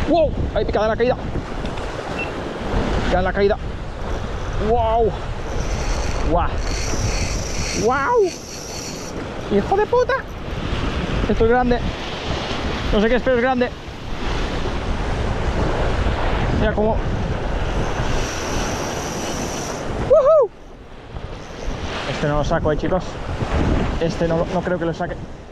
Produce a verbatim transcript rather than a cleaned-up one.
¡Wow! Ahí picada en la caída. Picada en la caída. ¡Wow! ¡Wow! ¡Wow! ¡Hijo de puta! Esto es grande. No sé qué es, pero es grande. Mira cómo... ¡Woohoo! Este no lo saco, eh, chicos. Este no, no creo que lo saque.